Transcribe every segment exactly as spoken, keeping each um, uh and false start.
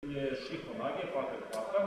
je šiho nage, pater kvatra.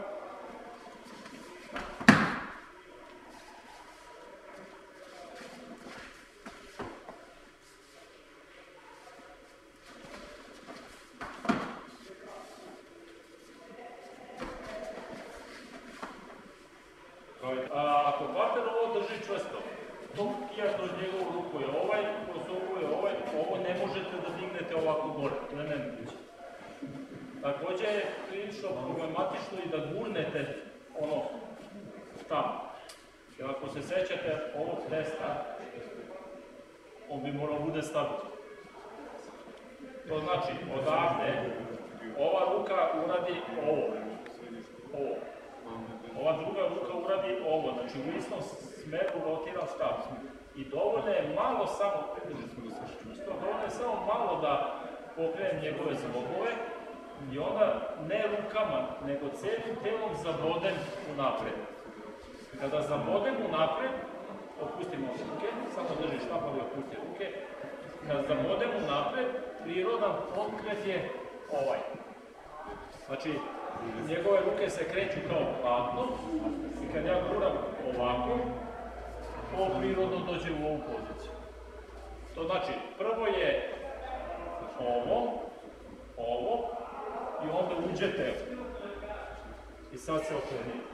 Ako pater ovo drži čvrsto, to kijat od njegovu ruku je ovaj, kroz ovu je ovaj, ovo ne možete da dignete ovako gore, to je nemoguće. Također je prilično problematično i da gurnete ono tamo. Jer ako se sećate ovog testa, on bi morao bude stabilan. To znači, odavde, ova ruka uradi ovo, ovo. Ova druga ruka uradi ovo, znači u istom smeru rotiram štab. I dovoljno je malo samo, dovoljno je samo malo da pokrenem njegove zglobove i onda ne rukama, nego celim telom zabodem unapred. Kada zabodem unapred, opustimo ruke, samo drži štap, ali opusti ruke. Kada zabodem unapred, prirodan pokret je ovaj. Znači, njegove ruke se kreću kao platno i kad ja guram ovako, ovo prirodno dođe u ovu poziciju. To znači, prvo je ovo, ovo i onda uđete i sad se okrenite.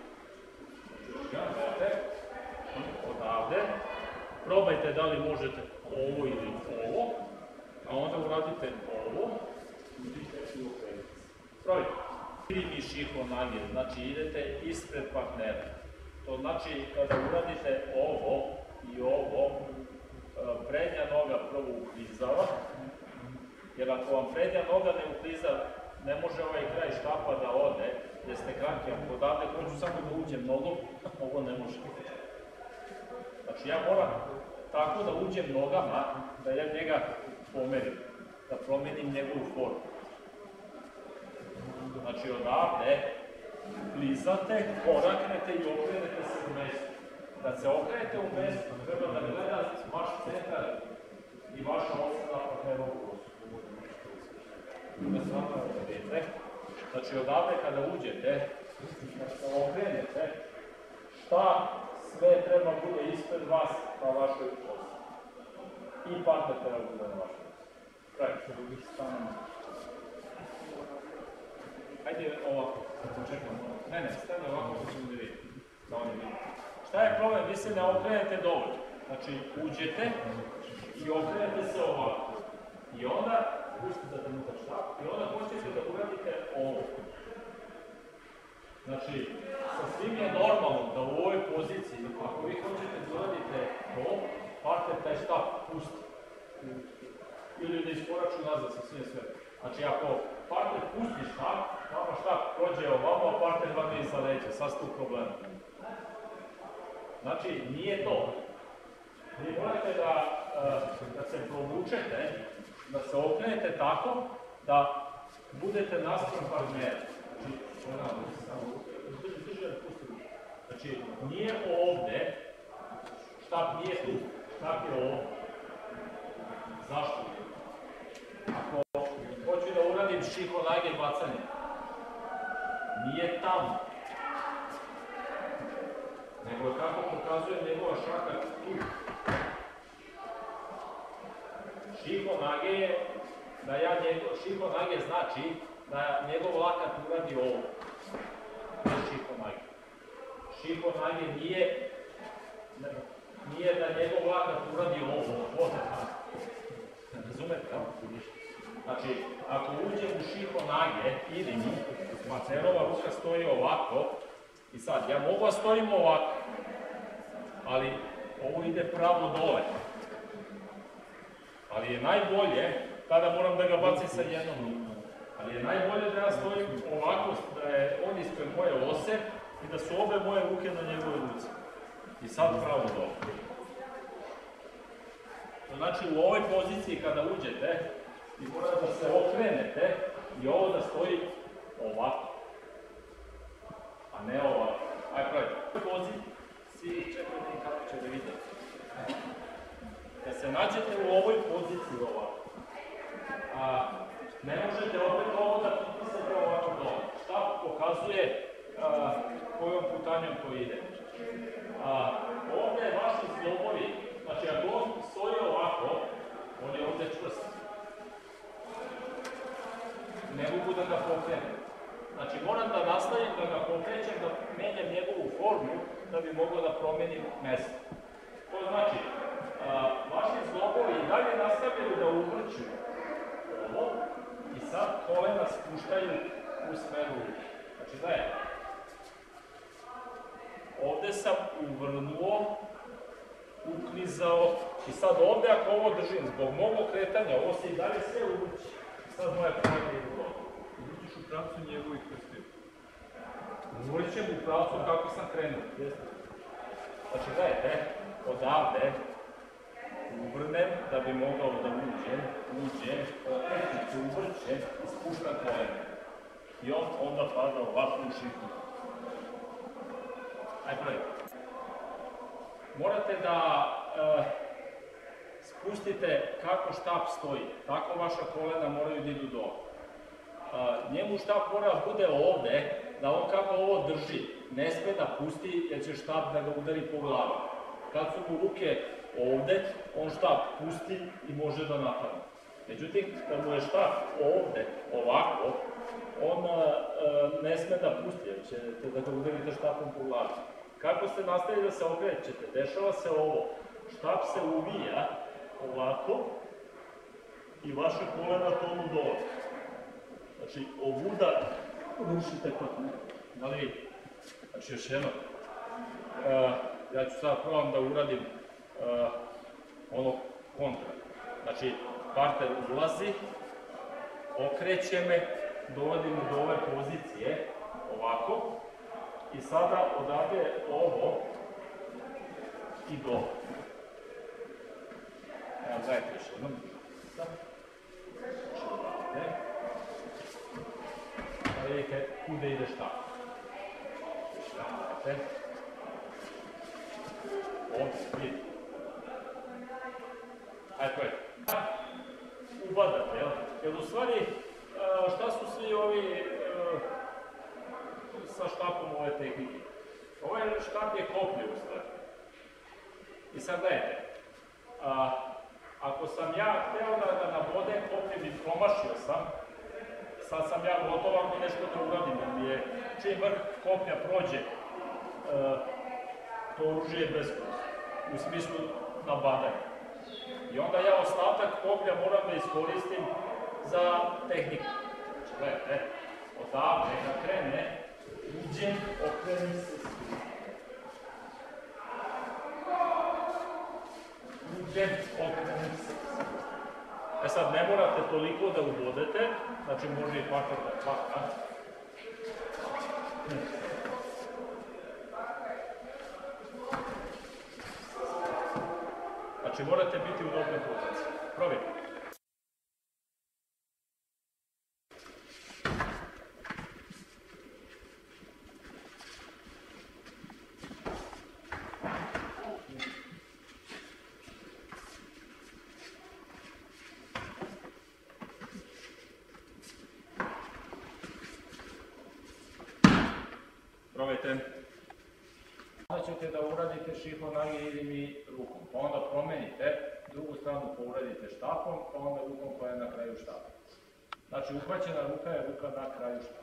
Odavde, probajte da li možete ovo ili ovo, a onda uradite ovo, uđite i okrenite. Probajte. Primi šiho nage, znači idete ispred partnera. To znači kada uradite ovo i ovo, prednja noga prvo uklizava, jer ako vam prednja noga ne ukliza, ne može ovaj kraj štapa da ode, jer ste kranki, ako odavde hoću samo da uđem nogom, ovo ne može. Znači ja moram tako da uđem nogama, da ja njega pomerim, da promenim njegovu formu. Znači odavde klizate, koraknete i okrenete se u mestu. Kad se okrenete u mestu, treba da gleda vaš centar i vaša osnovna partnerovu kosu. Znači odavde kada uđete, kad se okrenete, šta sve treba bude ispred vas na vašoj kosi. I partner treba bude na vašoj kosi. Pravite, stanemo. Hajde ovako, kad počekamo. Ne, ne, stane ovako, pa ćemo da vidjeti. Da oni vidi. Šta je problem? Vi se ne okrenete dovoljno. Znači, uđete i okrenete se ovako. I onda, pustite da trenutak štap, i onda hoćete da uradite ovo. Znači, sasvim je normalno da u ovoj poziciji, ako vi hoćete da uradite to, partner taj štap pusti. Ili da iskoraču nazad, sasvim je sve. Znači, ako partner pusti štap, vama štap prođe ovamo, a partner vam je iza leđa, sad ste u problemu. Znači, nije to. Vi morate da, kad se provučete, da se okrenete tako, da budete naspram partnera. Znači, nije ovde, štap nije tu, štap je ovde. Zašto? Ako hoću da uradim šiho nage bacanje, nije tamo. Nego kako pokazuje njegova šaka tu. Šiho nage je, da ja njegov, šiho nage znači da njegov lakat uradi ovo. To je šiho nage. Šiho nage nije, nije da njegov lakat uradi ovo. Ovo razumete? Znači, ako uđem u šiho nage, ili mi, partnerova ruka stoji ovako, i sad, ja mogu da stojim ovako, ali ovo ide pravo dole. Ali je najbolje, tada moram da ga bacim sa jednom rukom, ali je najbolje da ja stojim ovako, da je on ispred moje ose i da su obe moje ruke na njegove ruci. I sad pravo dole. Znači, u ovoj poziciji kada uđete, vi morate da se okrenete i ovo da stoji ovako, a ne ovako. Ajde, pravite. U ovoj poziciji, čekajte kako će da vidjeti. Kad se nađete u ovoj poziciji ovako, a ne možete opet ovo da pritisate ovako dole. pokazuje a, kojom putanjom to ide. A, ovdje vaši zglobovi, znači ako on stoji ovako, on je ovdje čvrst. Ne mogu da ga pokrenem. Znači moram da nastavim da ga pokrećem, da menjam njegovu formu, da bi mogao da promenim mesto. To znači, a, vaši zglobovi i dalje nastavljaju da uvrću ovo i sad kolena spuštaju u smeru ruke. Znači gledaj, ovdje sam uvrnuo, uklizao i sad ovdje ako ovo držim zbog mog okretanja, ovo se i dalje sve uvrći. Sad moja kolena idu dobro. Uvrćiš u pravcu njegovih prstiju. Uvrćem u pravcu kako sam krenuo. Znači gledajte, odavde uvrnem da bi mogao da uđem, uđem, okrećem se, uvrćem i spuštam kolena. I on onda pada ovako u šipnu. Ajde pravi. Morate da uh, spustite kako štap stoji. Tako vaša kolena moraju da idu dole. Uh, njemu štap mora da bude ovde, da on kako ovo drži, ne sme da pusti jer će štap da ga udari po glavi. Kad su mu ruke ovde, on štap pusti i može da napadne. Međutim, kad mu je štap ovde, ovako, on uh, ne sme da pusti, jer ćete da ga udarite štapom po glavi. Kako ste nastavili da se okrećete? Dešava se ovo. Štap se uvija ovako i vaše kolena tonu dole. Znači, ovuda rušite partner. Da li vidite? Znači, još jedno. Uh, ja ću sad probam da uradim uh, ono kontra. Znači, partner ulazi, okreće me, dovodim do ove pozicije, ovako, i sada odavde ovo i do. Evo, gledajte još jednom. Znači, odavde. Da vidite kuda ide štap. Gledajte. Ovdje, vidite. Ajde, pojete. Ubadate, jel? Jer u stvari, šta su svi ovi sa štapom ove tehnike? Ovaj štap je koplje u stvari. I sad gledajte, a, ako sam ja hteo da ga nabodem kopljem i promašio sam, sad sam ja gotov ako nešto da uradim, jer mi je čim vrh koplja prođe, a, to oružje je beskorisno, u smislu nabadanja. I onda ja ostatak koplja moram da iskoristim za tehniku. Znači, gledajte, odavde kad krene, uđem, okrenem se svi. Uđem, okrenem se svi. E sad, ne morate toliko da ubodete, znači može i partner da hvata. Znači morate biti u dobroj poziciji. Probajte. Probajte. Onda ćete da uradite šifon nage ili mi rukom, pa onda promenite, drugu stranu pa uradite štapom, pa onda rukom koja je na kraju štapa. Znači uhvaćena ruka je ruka na kraju štapa.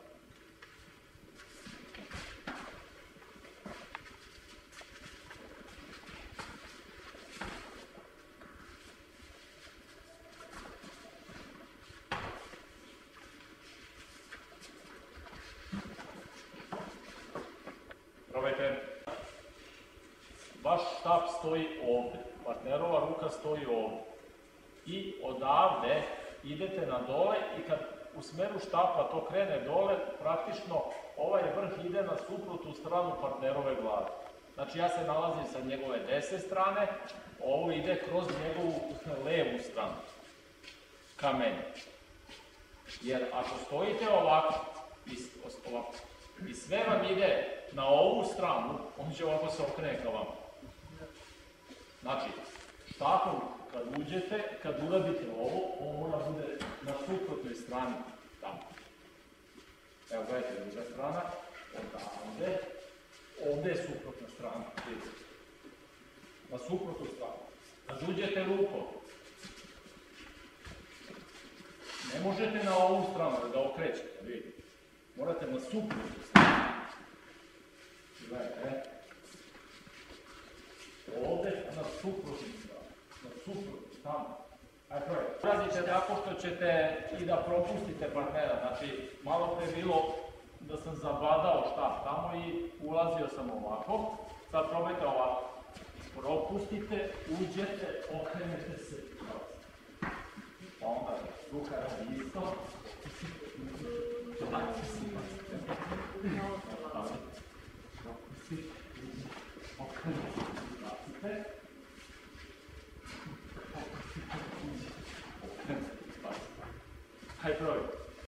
Probajte. Vaš štap stoji ovdje, partnerova ruka stoji ovdje. I odavde idete na dole i kad u smeru štapa to krene dole, praktično ovaj vrh ide na suprotnu stranu partnerove glave. Znači ja se nalazim sa njegove desne strane, ovo ide kroz njegovu levu stranu, ka meni. Jer ako stojite ovako, ovako i sve vam ide na ovu stranu, on će ovako se okrene ka vama. Znači, štapom kad uđete, kad uradite ovo, on mora bude na suprotnoj strani tamo. Evo, gledajte, strana, odavde, ovde je suprotna strana, vidite. Na suprotnu stranu. Kad uđete rukom, ne možete na ovu stranu da okrećete, vidite. Morate na suprotnu stranu. Gledajte, ovde na suprotnu stranu, na suprotnu stranu. Ulazite tako što ćete i da propustite partnera, znači malo pre bilo da sam zabadao štap tamo i ulazio sam ovako, sad probajte ovako, propustite, uđete, okrenete se, pa onda ruka radi isto,